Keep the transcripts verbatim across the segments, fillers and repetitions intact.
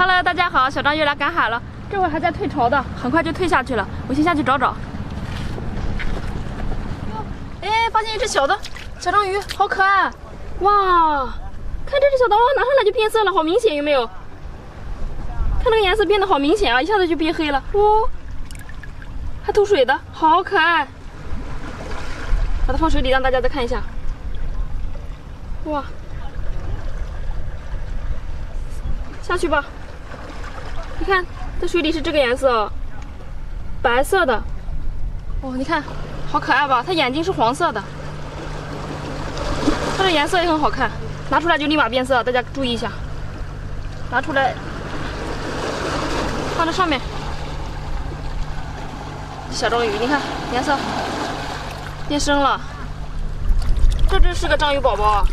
Hello， 大家好，小章鱼来赶海了，这会儿还在退潮的，很快就退下去了。我先下去找找。哎，发现一只小的小章鱼，好可爱！哇，看这只小的，哇，拿上来就变色了，好明显，有没有？看那个颜色变得好明显啊，一下子就变黑了。哦，还吐水的，好可爱。把它放水里，让大家再看一下。哇，下去吧。你看，在水里是这个颜色，白色的。哦，你看，好可爱吧？它眼睛是黄色的，它的颜色也很好看。拿出来就立马变色，大家注意一下。拿出来，放在上面。小章鱼，你看颜色变深了。这真是个章鱼宝宝，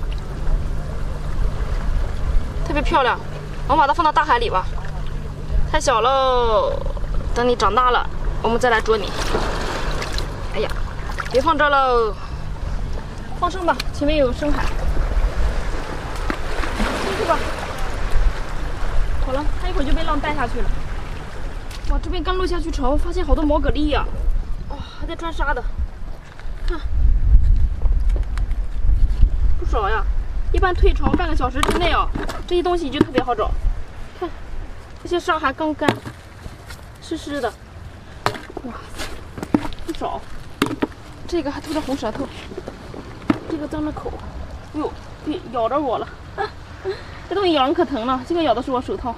特别漂亮。我们把它放到大海里吧。太小喽，等你长大了，我们再来捉你。哎呀，别放这喽，放生吧，前面有深海，进去吧。好了，它一会儿就被浪带下去了。哇，这边刚落下去潮，发现好多毛蛤蜊呀、啊，哦，还在钻沙的，看，不少呀。一般退潮半个小时之内啊，这些东西就特别好找。看。这些沙还刚干，湿湿的，哇，不少。这个还吐着红舌头，这个张着口，哎呦，别咬着我了！啊、这东西咬人可疼了，这个咬的是我手套。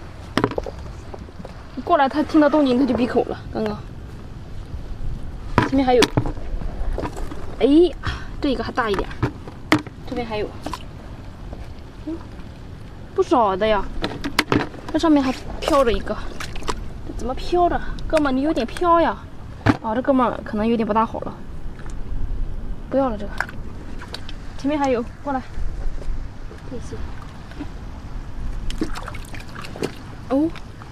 你过来，它听到动静它就闭口了。刚刚，前面还有，哎，这个还大一点，这边还有，嗯，不少的呀。这上面还飘着一个，这怎么飘着？哥们，你有点飘呀！哦，这哥们可能有点不大好了，不要了这个。前面还有，过来，这些。哦，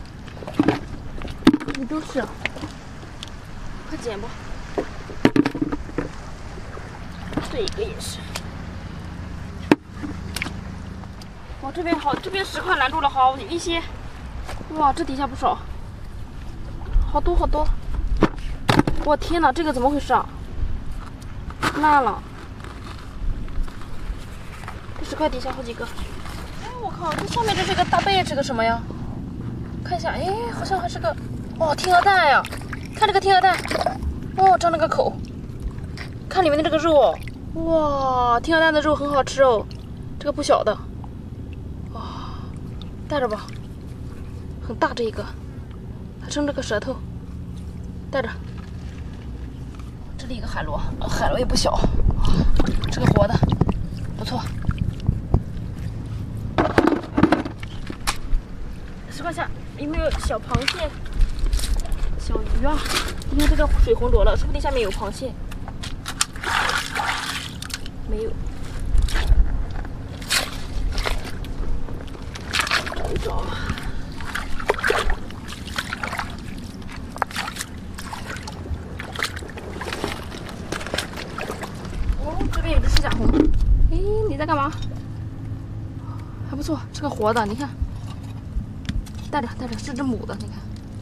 这都是，快捡吧。这个也是。哇，这边好，这边石块拦住了好一些。哇，这底下不少，好多好多。我天哪，这个怎么回事啊？烂了。这石块底下好几个。哎，我靠，这上面这是个大贝，是个什么呀？看一下，哎，好像还是个，哦，天鹅蛋呀！看这个天鹅蛋，哦，张了个口，看里面的这个肉，哇，天鹅蛋的肉很好吃哦，这个不小的。带着吧，很大这一个，还伸着个舌头，带着。这里一个海螺，海螺也不小，这个活的，不错。石块下有没有小螃蟹、小鱼啊？你看这个水浑浊了，说不定下面有螃蟹。没有。找，哦，这边有只赤甲红。哎，你在干嘛？还不错，是个活的，你看，带着带着，是只母的，你看。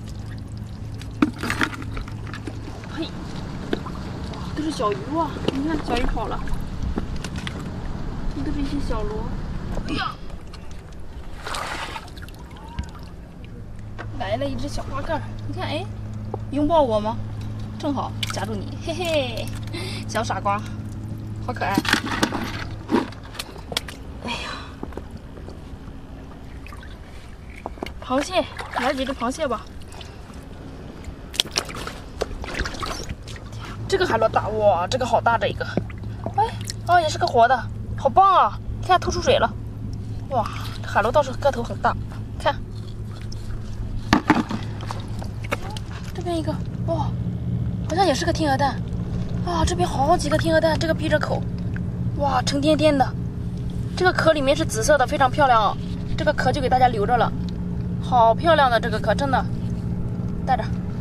嘿，哇，都是小鱼哇！你看小鱼跑了，这都是一些小螺。哎呀！来了一只小花盖，你看，哎，拥抱我吗？正好夹住你，嘿嘿，小傻瓜，好可爱。哎呀，螃蟹，来几只螃蟹吧。这个海螺大，哇，这个好大这一个。哎，哦，也是个活的，好棒啊！你看吐出水了，哇，这海螺倒是个头很大，看。这边一个，哇、哦，好像也是个天鹅蛋，啊，这边好几个天鹅蛋，这个闭着口，哇，沉甸甸的，这个壳里面是紫色的，非常漂亮啊，这个壳就给大家留着了，好漂亮的这个壳，真的，带着，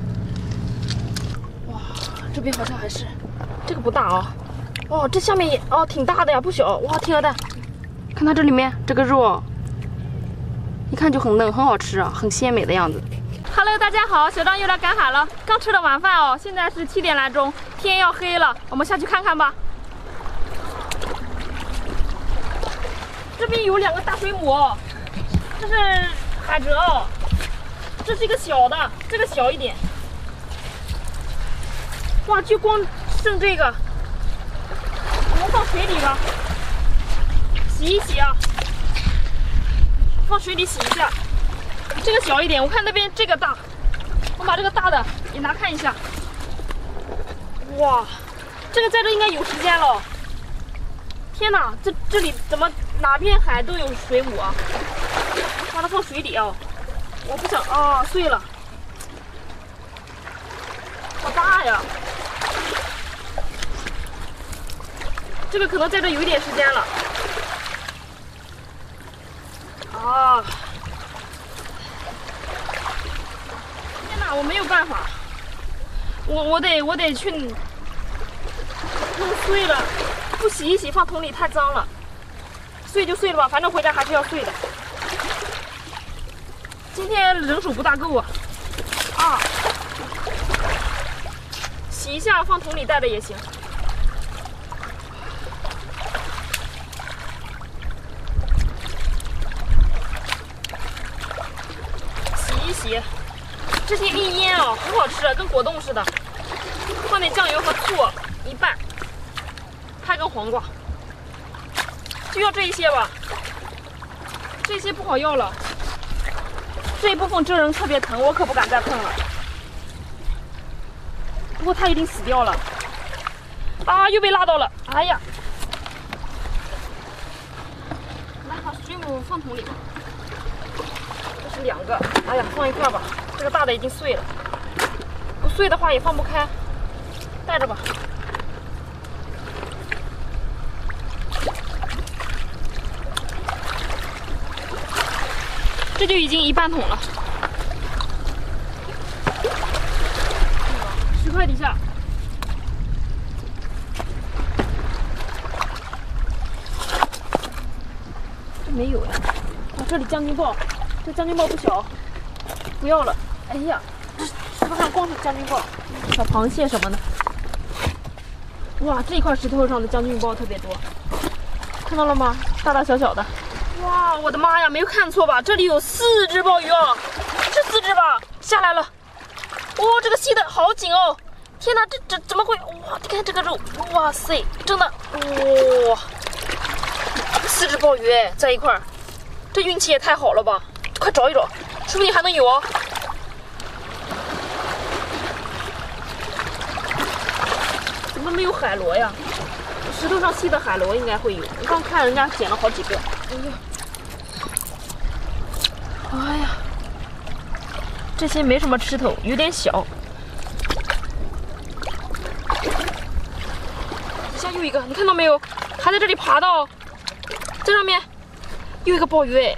哇，这边好像还是，这个不大啊，哦，这下面也，哦，挺大的呀，不小，哇，天鹅蛋，看它这里面这个肉， 一看就很嫩，很好吃啊，很鲜美的样子。Hello， 大家好，小张又来赶海了。刚吃了晚饭哦，现在是七点来钟，天要黑了，我们下去看看吧。这边有两个大水母，这是海蜇哦，这是一个小的，这个小一点。哇，就光剩这个，我们放水里吧，洗一洗啊，放水里洗一下。这个小一点，我看那边这个大，我把这个大的也拿看一下。哇，这个在这应该有时间了。天哪，这这里怎么哪片海都有水母啊？把它放水里啊！我不想啊，碎了，好大呀！这个可能在这有一点时间了。啊！天哪，我没有办法，我我得我得去弄碎了，不洗一洗放桶里太脏了，碎就碎了吧，反正回家还是要碎的。今天人手不大够啊，啊，洗一下放桶里带着也行。洗一洗。这些一腌啊，很好吃，跟果冻似的。放点酱油和醋一拌，拍根黄瓜，就要这一些吧。这些不好要了，这一部分蜇人特别疼，我可不敢再碰了。不过它已经死掉了。啊，又被辣到了！哎呀，来把水母放桶里吧。这是两个，哎呀，放一块吧。这个大的已经碎了，不碎的话也放不开，带着吧。这就已经一半桶了。石块底下，这没有呀。啊，这里将军鲍，这将军鲍不小，不要了。哎呀，这石头上光是将军鲍，小螃蟹什么的。哇，这一块石头上的将军鲍特别多，看到了吗？大大小小的。哇，我的妈呀，没有看错吧？这里有四只鲍鱼啊，是四只吧？下来了。哦，这个吸的好紧哦！天哪，这这怎么会？哇，你看这个肉，哇塞，真的，哇，四只鲍鱼哎，在一块儿，这运气也太好了吧！快找一找，说不定还能有哦。怎么没有海螺呀？石头上吸的海螺应该会有，我刚看人家捡了好几个。哎呀，哎呀，这些没什么吃头，有点小。底下又一个，你看到没有？还在这里爬到，这上面又一个鲍鱼哎，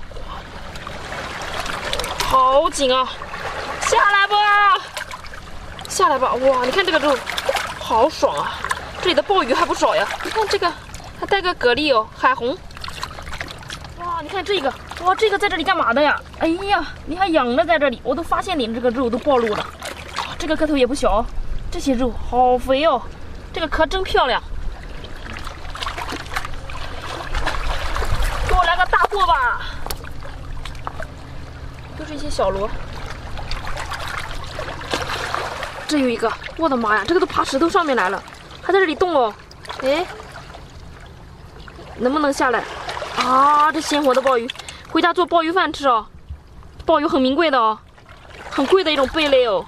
好紧啊！下来吧，下来吧！哇，你看这个肉，好爽啊！这里的鲍鱼还不少呀，你看这个还带个蛤蜊哦，海虹。哇，你看这个，哇，这个在这里干嘛的呀？哎呀，你还养着在这里，我都发现你们这个肉都暴露了。哇，这个个头也不小，这些肉好肥哦，这个壳真漂亮。给我来个大货吧，都是一些小螺。这有一个，我的妈呀，这个都爬石头上面来了。还在这里动哦，哎，能不能下来啊？这鲜活的鲍鱼，回家做鲍鱼饭吃哦。鲍鱼很名贵的哦，很贵的一种贝类哦。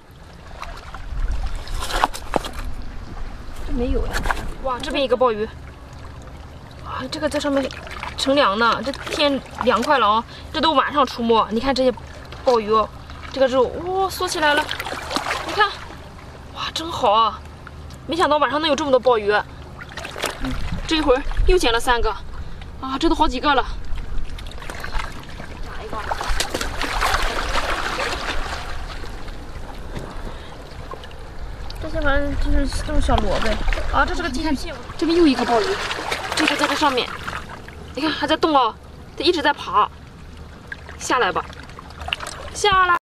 这没有呀，哇，这边一个鲍鱼，啊，这个在上面乘凉呢。这天凉快了啊，这都晚上出没。你看这些鲍鱼哦，这个肉哇缩起来了，你看，哇，真好啊。没想到晚上能有这么多鲍鱼，嗯，这一会儿又捡了三个，啊，这都好几个了。哪一个？这些反正就是这种小萝卜啊，这是个寄居蟹。这边又一个鲍鱼，这个在这上面，你看还在动啊，它一直在爬。 下来吧，下来。